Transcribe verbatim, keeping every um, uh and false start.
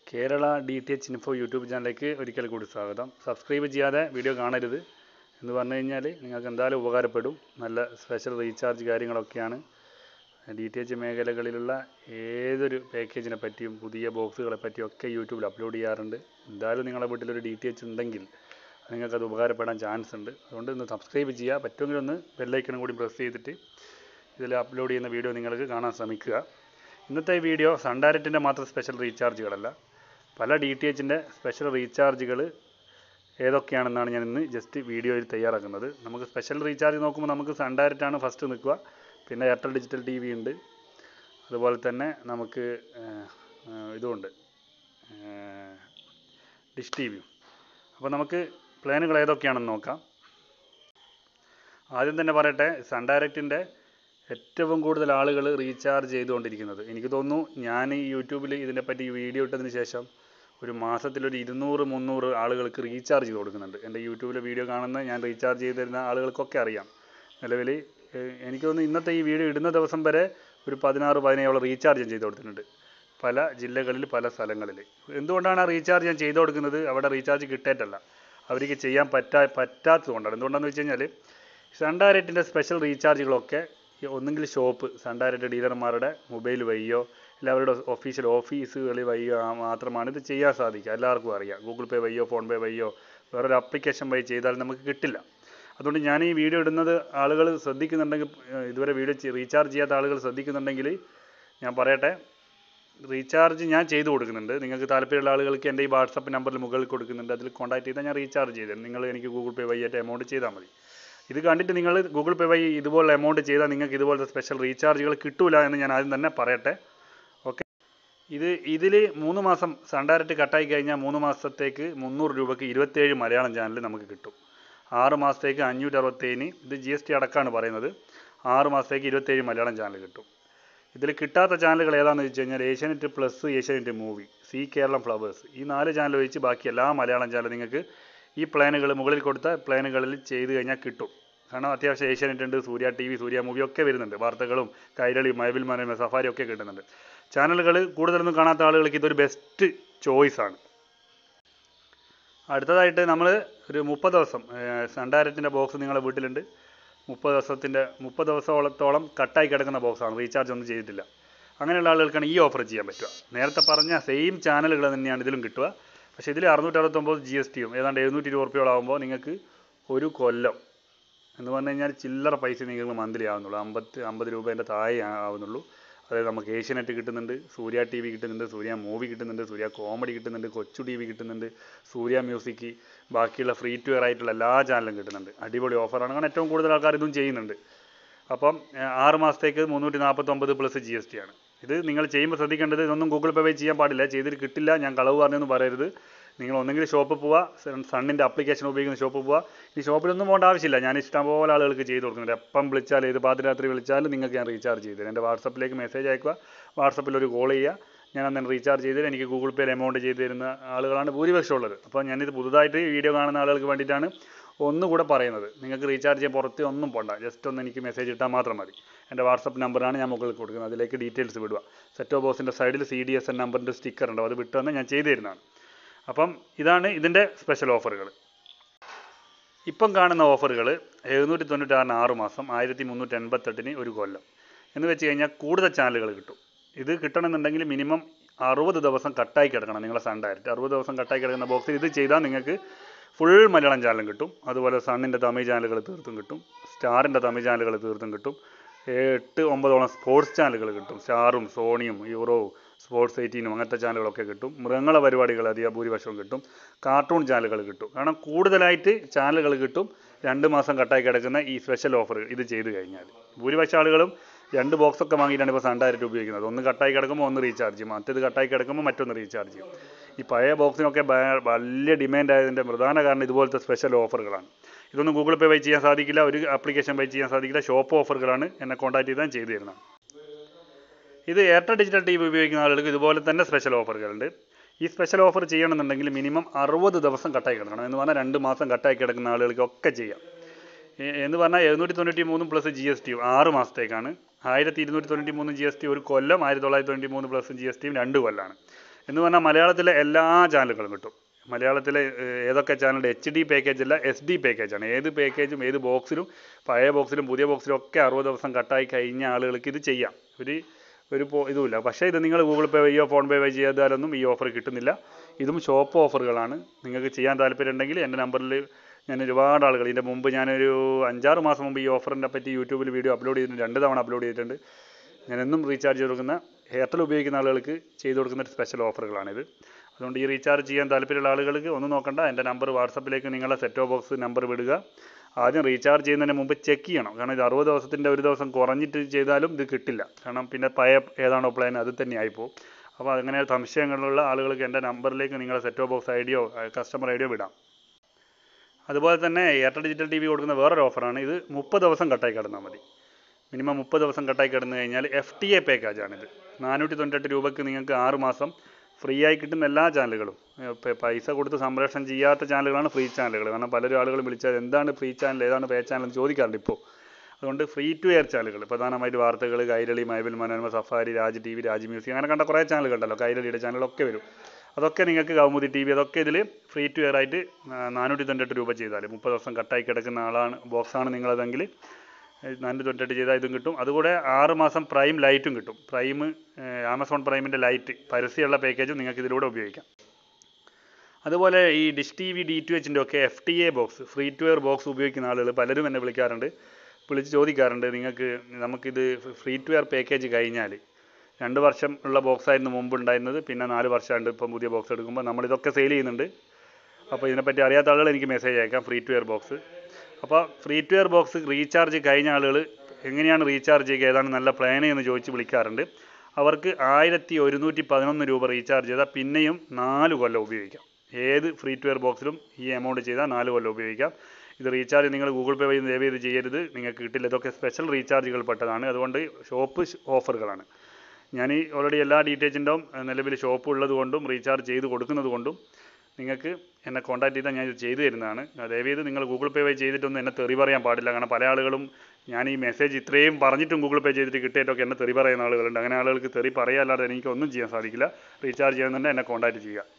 Kerala D T H info YouTube ചാനലിലേക്ക് ഒരിക്കൽ കൂടി സ്വാഗതം. സബ്സ്ക്രൈബ് ചെയ്യാതെ വീഡിയോ കാണരുത് എന്ന് പറഞ്ഞു കഴിഞ്ഞാൽ നിങ്ങൾക്ക് എന്തായാലും ഉപകാരപ്പെടും. നല്ല സ്പെഷ്യൽ റീചാർജ് കാര്യങ്ങളൊക്കെയാണ്. ഡി ടി എച്ച് മേഖലകളിലുള്ള ഏതൊരു പാക്കേജിനെ പറ്റിയും പുതിയ ബോക്സുകളെ പറ്റിയും ഒക്കെ യൂട്യൂബിൽ അപ്ലോഡ് ചെയ്യാറുണ്ട്. എന്തായാലും നിങ്ങളുടെ വീട്ടിലൊരു ഡി ടി എച്ച് ഉണ്ടെങ്കിൽ നിങ്ങൾക്കത് ഉപകാരപ്പെടാൻ ചാൻസ് ഉണ്ട്. അതുകൊണ്ട് ഒന്ന് സബ്സ്ക്രൈബ് ചെയ്യുക. പറ്റുമെങ്കിൽ ഒന്ന് ബെല്ലൈക്കണും കൂടി പ്രസ് ചെയ്തിട്ട് ഇതിൽ അപ്ലോഡ് ചെയ്യുന്ന വീഡിയോ നിങ്ങൾക്ക് കാണാൻ ശ്രമിക്കുക. ഇന്നത്തെ ഈ വീഡിയോ സൺ ഡയറക്റ്റിൻ്റെ മാത്രം സ്പെഷ്യൽ റീചാർജുകളല്ല, പല ഡി ടി എച്ചിൻ്റെ സ്പെഷ്യൽ റീചാർജുകൾ ഏതൊക്കെയാണെന്നാണ് ഞാൻ ഇന്ന് ജസ്റ്റ് വീഡിയോയിൽ തയ്യാറാക്കുന്നത്. നമുക്ക് സ്പെഷ്യൽ റീചാർജ് നോക്കുമ്പോൾ നമുക്ക് സൺ ഡയറക്റ്റാണ് ഫസ്റ്റ് നിൽക്കുക. പിന്നെ എയർടെൽ ഡിജിറ്റൽ ടി വി ഉണ്ട്, അതുപോലെ തന്നെ നമുക്ക് ഇതുമുണ്ട്, ഡിഷ് ടി വിയും. അപ്പോൾ നമുക്ക് പ്ലാനുകൾ ഏതൊക്കെയാണെന്ന് നോക്കാം. ആദ്യം തന്നെ പറയട്ടെ, സൺ ഡയറക്റ്റിൻ്റെ ഏറ്റവും കൂടുതൽ ആളുകൾ റീചാർജ് ചെയ്തുകൊണ്ടിരിക്കുന്നത്, എനിക്ക് തോന്നുന്നു ഞാൻ ഈ യൂട്യൂബിൽ ഇതിനെപ്പറ്റി വീഡിയോ ഇട്ടതിന് ശേഷം ഒരു മാസത്തിലൊരു ഇരുന്നൂറ് മുന്നൂറ് ആളുകൾക്ക് റീചാർജ് ചെയ്ത് കൊടുക്കുന്നുണ്ട്. എൻ്റെ യൂട്യൂബിലെ വീഡിയോ കാണുന്ന ഞാൻ റീചാർജ് ചെയ്ത് തരുന്ന ആളുകൾക്കൊക്കെ അറിയാം. നിലവിൽ എനിക്ക് തോന്നുന്നു ഇന്നത്തെ ഈ വീഡിയോ ഇടുന്ന ദിവസം വരെ ഒരു പതിനാറ് പതിനേഴോളം റീചാർജ് ഞാൻ ചെയ്ത് കൊടുത്തിട്ടുണ്ട്, പല ജില്ലകളിൽ പല സ്ഥലങ്ങളിൽ. എന്തുകൊണ്ടാണ് ആ റീചാർജ് ഞാൻ ചെയ്ത് കൊടുക്കുന്നത്? അവിടെ റീചാർജ് കിട്ടിയിട്ടല്ല, അവർക്ക് ചെയ്യാൻ പറ്റാ പറ്റാത്തത് കൊണ്ടാണ്. എന്തുകൊണ്ടാണെന്ന് വെച്ച് കഴിഞ്ഞാൽ സൺ ഡയറക്റ്റിൻ്റെ സ്പെഷ്യൽ റീചാർജുകളൊക്കെ ഒന്നുകിൽ ഷോപ്പ് സൺ ഡയറക്റ്റ് ഡീലർമാരുടെ മൊബൈൽ വഴിയോ അല്ല അവരുടെ ഒഫീഷ്യൽ ഓഫീസുകളിൽ വഴിയോ മാത്രമാണ് ഇത് ചെയ്യാൻ സാധിക്കുക. എല്ലാവർക്കും അറിയാം, ഗൂഗിൾ പേ വഴിയോ ഫോൺ പേ വഴിയോ വേറൊരു ആപ്ലിക്കേഷൻ വഴി ചെയ്താൽ നമുക്ക് കിട്ടില്ല. അതുകൊണ്ട് ഞാൻ ഈ വീഡിയോ ഇടുന്നത് ആളുകൾ ശ്രദ്ധിക്കുന്നുണ്ടെങ്കിൽ, ഇതുവരെ വീഡിയോ റീചാർജ് ചെയ്യാത്ത ആളുകൾ ശ്രദ്ധിക്കുന്നുണ്ടെങ്കിൽ ഞാൻ പറയട്ടെ, റീചാർജ് ഞാൻ ചെയ്ത് കൊടുക്കുന്നുണ്ട്. നിങ്ങൾക്ക് താല്പര്യമുള്ള ആളുകൾക്ക് എൻ്റെ ഈ വാട്സപ്പ് നമ്പറിൽ മുകളിൽ കൊടുക്കുന്നുണ്ട്, അതിൽ കോൺടാക്ട് ചെയ്താൽ ഞാൻ റീചാർജ് ചെയ്ത് തരും. നിങ്ങൾ എനിക്ക് ഗൂഗിൾ പേ വഴിയായിട്ട് എമൗണ്ട് ചെയ്താൽ മതി. ഇത് കണ്ടിട്ട് നിങ്ങൾ ഗൂഗിൾ പേ വഴി ഇതുപോലെ എമൗണ്ട് ചെയ്താൽ നിങ്ങൾക്ക് ഇതുപോലത്തെ സ്പെഷ്യൽ റീചാർജുകൾ കിട്ടൂല എന്ന് ഞാൻ ആദ്യം തന്നെ പറയട്ടെ. ഓക്കെ, ഇത് ഇതിൽ മൂന്ന് മാസം സൺ ഡയറക്റ്റ് കട്ടായി കഴിഞ്ഞാൽ മൂന്ന് മാസത്തേക്ക് മുന്നൂറ് രൂപയ്ക്ക് ഇരുപത്തേഴ് മലയാളം ചാനൽ നമുക്ക് കിട്ടും. ആറ് മാസത്തേക്ക് അഞ്ഞൂറ്റി അറുപത്തേഴിന്, ഇത് ജി എസ് ടി അടക്കമാണ് പറയുന്നത്, ആറ് മാസത്തേക്ക് ഇരുപത്തേഴ് മലയാളം ചാനൽ കിട്ടും. ഇതിൽ കിട്ടാത്ത ചാനലുകൾ ഏതാണെന്ന് വെച്ച് കഴിഞ്ഞാൽ ഏഷ്യാനെറ്റ് പ്ലസ്, ഏഷ്യാനെറ്റ് മൂവി, സി കേരളം ഫ്ലവേഴ്സ്, ഈ നാല് ചാനൽ ഒഴിച്ച് ബാക്കി എല്ലാ മലയാളം ചാനൽ നിങ്ങൾക്ക് ഈ പ്ലാനുകൾ മുകളിൽ കൊടുത്ത പ്ലാനുകളിൽ ചെയ്ത് കഴിഞ്ഞാൽ കിട്ടും. കാരണം അത്യാവശ്യം ഏഷ്യാനെറ്റ് ഉണ്ട്, Surya T V, Surya movie ഒക്കെ വരുന്നുണ്ട്, വാർത്തകളും കൈരളി, മഴവിൽ മനോരമ, സഫാരി ഒക്കെ കിട്ടുന്നുണ്ട്. ചാനലുകൾ കൂടുതലൊന്നും കാണാത്ത ആളുകൾക്ക് ഇതൊരു ബെസ്റ്റ് ചോയ്സാണ്. അടുത്തതായിട്ട് നമ്മൾ ഒരു മുപ്പത് ദിവസം സൺ ഡയറക്റ്റിൻ്റെ ബോക്സ് നിങ്ങളുടെ വീട്ടിലുണ്ട്, മുപ്പത് ദിവസത്തിൻ്റെ മുപ്പത് ദിവസത്തോളം കട്ടായി കിടക്കുന്ന ബോക്സാണ്, റീചാർജ് ഒന്നും ചെയ്തിട്ടില്ല. അങ്ങനെയുള്ള ആളുകൾക്കാണ് ഈ ഓഫർ ചെയ്യാൻ പറ്റുക. നേരത്തെ പറഞ്ഞ സെയിം ചാനലുകൾ തന്നെയാണ് ഇതിലും കിട്ടുക. പക്ഷേ ഇതിൽ അറുന്നൂറ്റി അറുപത്തൊമ്പത് ജി എസ് ടിയും ഏതാണ്ട് എഴുന്നൂറ്റി ഇരുപത് റുപ്യോളാകുമ്പോൾ നിങ്ങൾക്ക് ഒരു കൊല്ലം എന്ന് പറഞ്ഞു കഴിഞ്ഞാൽ ചില്ലറ പൈസ നിങ്ങൾക്ക് മന്ത്ലി ആവുന്നുള്ളൂ, അമ്പത്തി അമ്പത് രൂപേൻ്റെ താഴെ ആവുന്നുള്ളൂ. അതായത് നമുക്ക് ഏഷ്യാനെറ്റ് കിട്ടുന്നുണ്ട്, സൂര്യ ടി വി കിട്ടുന്നുണ്ട്, സൂര്യ മൂവി കിട്ടുന്നുണ്ട്, സൂര്യ കോമഡി കിട്ടുന്നുണ്ട്, കൊച്ചു ടി വി കിട്ടുന്നുണ്ട്, സൂര്യ മ്യൂസിക്, ബാക്കിയുള്ള ഫ്രീ ടു എയർ ആയിട്ടുള്ള എല്ലാ ചാനലും കിട്ടുന്നുണ്ട്. അടിപൊളി ഓഫറാണ്, കാരണം ഏറ്റവും കൂടുതൽ ആൾക്കാർ ഇതും ചെയ്യുന്നുണ്ട്. അപ്പം ആറ് മാസത്തേക്ക് മുന്നൂറ്റി നാൽപ്പത്തൊമ്പത് പ്ലസ് ജി എസ് ടി ആണ്. ഇത് നിങ്ങൾ ചെയ്യുമ്പോൾ ശ്രദ്ധിക്കേണ്ടത്, ഇതൊന്നും ഗൂഗിൾ പേ വഴി ചെയ്യാൻ പാടില്ല, ചെയ്തിട്ട് കിട്ടില്ല, ഞാൻ കളവ് പറഞ്ഞെന്ന് പറയരുത്. നിങ്ങൾ ഒന്നെങ്കിൽ ഷോപ്പിൽ പോവുക, സണ്ണിൻ്റെ ആപ്ലിക്കേഷൻ ഉപയോഗിക്കുന്ന ഷോപ്പിൽ പോവുക. ഈ ഷോപ്പിലൊന്നും പോകേണ്ട ആവശ്യമില്ല, ഞാൻ ഇഷ്ടംപോലെ ആളുകൾക്ക് ചെയ്ത് കൊടുക്കുന്നുണ്ട്. എപ്പം വിളിച്ചാൽ, ഏത് പാതിരാത്രി വിളിച്ചാലും നിങ്ങൾക്ക് ഞാൻ റീചാർജ് ചെയ്ത് തരും. എൻ്റെ വാട്സപ്പിലേക്ക് മെസ്സേജ് അയക്കുക, വാട്സപ്പിൽ ഒരു കോൾ ചെയ്യുക, ഞാൻ അന്നേരം റീചാർജ് ചെയ്ത് എനിക്ക് ഗൂഗിൾ പേയിൽ എമൗണ്ട് ചെയ്ത് തരുന്ന ആളുകളാണ് ഭൂരിപക്ഷം ഉള്ളത്. അപ്പോൾ ഞാനിത് പുതുതായിട്ട് വീഡിയോ കാണുന്ന ആളുകൾക്ക് വേണ്ടിയിട്ടാണ് ഒന്നുകൂടെ പറയുന്നത്. നിങ്ങൾക്ക് റീചാർജ് ചെയ്യാൻ പുറത്ത് ഒന്നും പോകണ്ട, ജസ്റ്റ് ഒന്ന് എനിക്ക് മെസ്സേജ് ഇട്ടാൽ മാത്രം മതി. എൻ്റെ വാട്സപ്പ് നമ്പറാണ് ഞാൻ മുകളിൽ കൊടുക്കുന്നത്, അതിലേക്ക് ഡീറ്റെയിൽസ് വിടുക. സെറ്റോ ബോക്സിൻ്റെ സൈഡിൽ സി ഡി എസ് എൻ നമ്പറിൻ്റെ സ്റ്റിക്കർ ഉണ്ടാവും, അത് വിട്ടു തന്നെ ഞാൻ ചെയ്തു തരുന്നതാണ്. അപ്പം ഇതാണ് ഇതിൻ്റെ സ്പെഷ്യൽ ഓഫറുകൾ. ഇപ്പം കാണുന്ന ഓഫറുകൾ എഴുന്നൂറ്റി തൊണ്ണൂറ്റാറിന് ആറ് മാസം, ആയിരത്തി മുന്നൂറ്റി എൺപത്തെട്ടിന് ഒരു കൊല്ലം എന്ന് വെച്ച് കഴിഞ്ഞാൽ കൂടുതൽ ചാനലുകൾ കിട്ടും. ഇത് കിട്ടണമെന്നുണ്ടെങ്കിൽ മിനിമം അറുപത് ദിവസം കട്ടായി കിടക്കണം നിങ്ങളെ സൺ ഡയറക്റ്റ്. അറുപത് ദിവസം കട്ടായി കിടക്കുന്ന ബോക്സിൽ ഇത് ചെയ്താൽ നിങ്ങൾക്ക് ഫുൾ മലയാളം ചാനലും കിട്ടും. അതുപോലെ സണ്ണിൻ്റെ തമിഴ് ചാനലുകൾ തീർത്തും കിട്ടും, സ്റ്റാറിൻ്റെ തമിഴ് ചാനലുകൾ തീർത്തും കിട്ടും, എട്ട് ഒമ്പതോളം സ്പോർട്സ് ചാനലുകൾ കിട്ടും, സ്റ്റാറും സോണിയും യൂറോവും സ്പോർട്സ് എയ്റ്റീനും അങ്ങനത്തെ ചാനലുകളൊക്കെ കിട്ടും. മൃഗങ്ങളെ പരിപാടികൾ അധികം ഭൂരിപക്ഷവും കിട്ടും, കാർട്ടൂൺ ചാനലുകൾ കിട്ടും. കാരണം കൂടുതലായിട്ട് ചാനലുകൾ കിട്ടും രണ്ട് മാസം കട്ടായി കിടക്കുന്ന ഈ സ്പെഷ്യൽ ഓഫർ ഇത് ചെയ്ത് കഴിഞ്ഞാൽ. ഭൂരിപക്ഷം ആളുകളും രണ്ട് ബോക്സൊക്കെ വാങ്ങിയിട്ടാണ് ഇപ്പോൾ സൺ ഡയറക്റ്റ് ഉപയോഗിക്കുന്നത്. ഒന്ന് കട്ടായി കിടക്കുമ്പോൾ ഒന്ന് റീചാർജ് ചെയ്യും, മറ്റേത് കട്ടായി കിടക്കുമ്പോൾ മറ്റൊന്ന് റീചാർജ് ചെയ്യും. ഈ പഴയ ബോക്സിനൊക്കെ വലിയ ഡിമാൻഡ് ആയതിൻ്റെ പ്രധാന കാരണം ഇതുപോലത്തെ സ്പെഷ്യൽ ഓഫറുകളാണ്. ഇതൊന്നും ഗൂഗിൾ പേ വഴി ചെയ്യാൻ സാധിക്കില്ല, ഒരു ആപ്ലിക്കേഷൻ വഴി ചെയ്യാൻ സാധിക്കില്ല, ഷോപ്പ് ഓഫറുകളാണ്. എന്നെ കോൺടാക്ട് ചെയ്താൽ ചെയ്തു തരുന്നതാണ്. ഇത് എയർടെൽ ഡിജിറ്റൽ ടി വി ഉപയോഗിക്കുന്ന ആളുകൾക്ക് ഇതുപോലെ തന്നെ സ്പെഷ്യൽ ഓഫറുകളുണ്ട്. ഈ സ്പെഷ്യൽ ഓഫർ ചെയ്യണമെന്നുണ്ടെങ്കിൽ മിനിമം അറുപത് ദിവസം കട്ടായി കിടക്കണം, എന്ന് പറഞ്ഞാൽ രണ്ട് മാസം കട്ടായി കിടക്കുന്ന ആളുകൾക്കൊക്കെ ചെയ്യാം. എന്ന് പറഞ്ഞാൽ എഴുന്നൂറ്റി തൊണ്ണൂറ്റി മൂന്നും പ്ലസ് ജി എസ് ടിയും ആറ് മാസത്തേക്കാണ്, ആയിരത്തി ഇരുന്നൂറ്റി തൊണ്ണൂറ്റി മൂന്ന് ജി എസ് ടി ഒരു കൊല്ലം, ആയിരത്തി തൊള്ളായിരത്തി തൊണ്ണൂറ്റി മൂന്ന് പ്ലസ് ജി എസ് ടിയും രണ്ട് കൊല്ലമാണ്. എന്ന് പറഞ്ഞാൽ മലയാളത്തിലെ എല്ലാ ചാനലുകളും കിട്ടും. മലയാളത്തിലെ ഏതൊക്കെ ചാനലുണ്ട് എച്ച് ഡി പാക്കേജ് അല്ല എസ് ഡി പാക്കേജാണ്. ഏത് പാക്കേജും ഏത് ബോക്സിലും പഴയ ബോക്സിലും പുതിയ ബോക്സിലും ഒക്കെ അറുപത് ദിവസം കട്ടായി കഴിഞ്ഞ ആളുകൾക്ക് ഇത് ചെയ്യാം. ഒരു ഒരു പോ ഇതുമില്ല. പക്ഷേ ഇത് നിങ്ങൾ ഗൂഗിൾ പേ വഴിയോ ഫോൺ പേ വഴി ചെയ്താലൊന്നും ഈ ഓഫർ കിട്ടുന്നില്ല. ഇതും ഷോപ്പ് ഓഫറുകളാണ്. നിങ്ങൾക്ക് ചെയ്യാൻ താല്പര്യം ഉണ്ടെങ്കിൽ എൻ്റെ നമ്പറിൽ ഞാൻ ഒരുപാട് ആളുകൾ ഇതിൻ്റെ മുമ്പ് ഞാനൊരു അഞ്ചാറ് മാസം മുമ്പ് ഈ ഓഫറിനെ പറ്റി യൂട്യൂബിൽ വീഡിയോ അപ്ലോഡ് ചെയ്തിട്ടുണ്ട്. രണ്ട് തവണ അപ്ലോഡ് ചെയ്തിട്ടുണ്ട്. ഞാൻ എന്നും റീചാർജ് ചെയ്ത് കൊടുക്കുന്ന എയർടെൽ ഉപയോഗിക്കുന്ന ആളുകൾക്ക് ചെയ്ത് കൊടുക്കുന്ന ഒരു സ്പെഷ്യൽ ഓഫറുകളാണിത്. അതുകൊണ്ട് ഈ റീചാർജ് ചെയ്യാൻ താല്പര്യമുള്ള ആളുകൾക്ക് ഒന്നും നോക്കണ്ട, എൻ്റെ നമ്പർ വാട്സപ്പിലേക്ക് നിങ്ങളെ സെറ്റ് ഓഫ് ബോക്സ് നമ്പർ വിടുക. ആദ്യം റീചാർജ് ചെയ്യുന്നതിന് മുമ്പ് ചെക്ക് ചെയ്യണം. കാരണം ഇത് അറുപത് ദിവസത്തിൻ്റെ ഒരു ദിവസം കുറഞ്ഞിട്ട് ചെയ്താലും ഇത് കിട്ടില്ല. കാരണം പിന്നെ പഴയ ഏതാണോ പ്ലാൻ അത് തന്നെ ആയിപ്പോവും. അപ്പോൾ അങ്ങനെ സംശയങ്ങളുള്ള ആളുകൾക്ക് എൻ്റെ നമ്പറിലേക്ക് നിങ്ങളെ സെറ്റ് ഓഫ് ബോക്സ് ഐ ഡിയോ കസ്റ്റമർ ഐ ഡിയോ വിടാം. അതുപോലെ തന്നെ എയർടെൽ ഡിജിറ്റൽ ടി വി കൊടുക്കുന്ന വേറൊരു ഓഫറാണ്. ഇത് മുപ്പത് ദിവസം കട്ടായി കിടന്നാൽ മതി. മിനിമം മുപ്പത് ദിവസം കട്ടായി കിടന്നു കഴിഞ്ഞാൽ എഫ് ടി എ പാക്കേജാണിത്. നാനൂറ്റി തൊണ്ണൂറ്റെട്ട് രൂപയ്ക്ക് നിങ്ങൾക്ക് ആറ് മാസം ഫ്രീ ആയി കിട്ടുന്ന എല്ലാ ചാനലുകളും. പൈസ കൊടുത്ത് സംപ്രേഷണം ചെയ്യാത്ത ചാനലുകളാണ് ഫ്രീ ചാനലുകൾ. കാരണം പലരും ആളുകൾ വിളിച്ചാൽ എന്താണ് ഫ്രീ ചാനൽ ഏതാണ് പേ ചാനൽ എന്ന് ചോദിക്കാറുണ്ട് ഇപ്പോൾ. അതുകൊണ്ട് ഫ്രീ ടു എയർ ചാനലുകൾ പ്രധാനമായിട്ട് വാർത്തകൾ, കൈരളി, മൈബിൾ, Manorama, Safari, Raj T V, Raj music അങ്ങനെ കണ്ട കുറേ ചാനലുകൾ ഉണ്ടല്ലോ. കൈരളിയുടെ ചാനലൊക്കെ വരും. അതൊക്കെ നിങ്ങൾക്ക് കൗമുദി ടി വി അതൊക്കെ ഇതിൽ ഫ്രീ ടു എയർ ആയിട്ട് നാനൂറ്റി തൊണ്ണൂറ്റെട്ട് രൂപ ചെയ്താൽ മുപ്പത് ദിവസം കട്ടായി കിടക്കുന്ന ആളാണ് ബോക്സാണ് നിങ്ങളതെങ്കിൽ നാനൂറ്റി തൊണ്ണൂറ്റെട്ട് ചെയ്താൽ ഇതും കിട്ടും. അതുകൂടെ ആറ് മാസം പ്രൈം ലൈറ്റും കിട്ടും. പ്രൈം ആമസോൺ പ്രൈമിൻ്റെ ലൈറ്റ് പരസ്യമുള്ള പാക്കേജും നിങ്ങൾക്ക് ഇതിലൂടെ ഉപയോഗിക്കാം. അതുപോലെ ഈ dish T V D two എച്ചിൻ്റെ ഒക്കെ F T A box free to air box ഉപയോഗിക്കുന്ന ആളുകൾ പലരും എന്നെ വിളിക്കാറുണ്ട്, വിളിച്ച് ചോദിക്കാറുണ്ട് നിങ്ങൾക്ക് നമുക്കിത് ഫ്രീ ടു എയർ പാക്കേജ് കഴിഞ്ഞാൽ രണ്ട് വർഷം ഉള്ള ബോക്സായിരുന്നു മുമ്പ് ഉണ്ടായിരുന്നത്, പിന്നെ നാല് വർഷമായിട്ട് ഇപ്പം പുതിയ ബോക്സ് എടുക്കുമ്പോൾ നമ്മളിതൊക്കെ സെയിൽ ചെയ്യുന്നുണ്ട്. അപ്പോൾ ഇതിനെപ്പറ്റി അറിയാത്ത ആളുകൾ എനിക്ക് മെസ്സേജ് അയക്കാം ഫ്രീ ടു എയർ ബോക്സ്. അപ്പോൾ free to air box recharge കഴിഞ്ഞ ആളുകൾ എങ്ങനെയാണ് റീചാർജ് ചെയ്യുക, ഏതാണ് നല്ല പ്ലാൻ എന്ന് ചോദിച്ച് വിളിക്കാറുണ്ട്. അവർക്ക് ആയിരത്തി ഒരുന്നൂറ്റി പതിനൊന്ന് രൂപ റീചാർജ് ചെയ്താൽ പിന്നെയും നാല് കൊല്ലം ഉപയോഗിക്കാം. ഏത് ഫ്രീ ടു എയർ ബോക്സിലും ഈ എമൗണ്ട് ചെയ്താൽ നാല് കൊല്ലം ഉപയോഗിക്കാം. ഇത് റീചാർജ് നിങ്ങൾ ഗൂഗിൾ പേ വഴി ദയവ് ചെയ്ത് ചെയ്യരുത്, നിങ്ങൾക്ക് കിട്ടില്ല. ഇതൊക്കെ സ്പെഷ്യൽ റീചാർജുകൾ പെട്ടതാണ്. അതുകൊണ്ട് ഷോപ്പ് ഓഫറുകളാണ്. ഞാൻ ഈ ഓൾറെഡി എല്ലാ ഡീറ്റെയിൽസിൻ്റെയും നിലവിൽ ഷോപ്പ് ഉള്ളത് കൊണ്ടും റീചാർജ് ചെയ്ത് കൊടുക്കുന്നത് കൊണ്ടും നിങ്ങൾക്ക് എന്നെ കോൺടാക്ട് ചെയ്താൽ ഞാൻ ഇത് ചെയ്തു തരുന്നതാണ്. ദയവേത് നിങ്ങൾ ഗൂഗിൾ പേ വഴി ചെയ്തിട്ടൊന്നും എന്നെ തെറി പറയാൻ പാടില്ല. കാരണം പല ആളുകളും ഞാൻ ഈ മെസ്സേജ് ഇത്രയും പറഞ്ഞിട്ടും ഗൂഗിൾ പേ ചെയ്തിട്ട് കിട്ടിയിട്ടൊക്കെ എന്നെ തെറി പറയുന്ന ആളുകളുണ്ട്. അങ്ങനെ ആളുകൾക്ക് തെറി പറയാല്ലാതെ എനിക്കൊന്നും ചെയ്യാൻ സാധിക്കില്ല. റീചാർജ് ചെയ്യുന്നുണ്ടെങ്കിൽ എന്നെ കോൺടാക്ട് ചെയ്യുക.